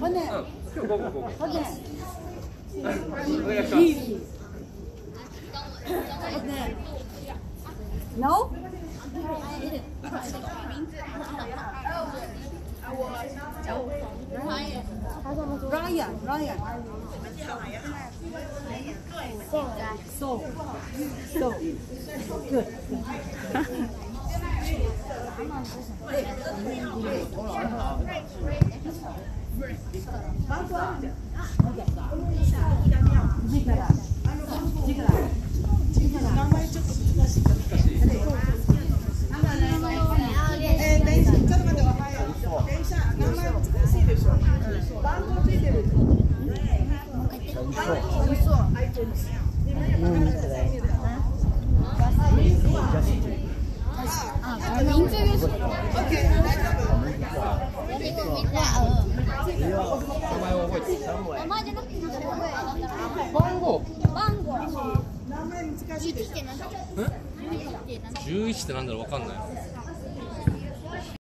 今日午後。お願いします。 No? Ryan. So. Good. 11ってなんだろうわかんない。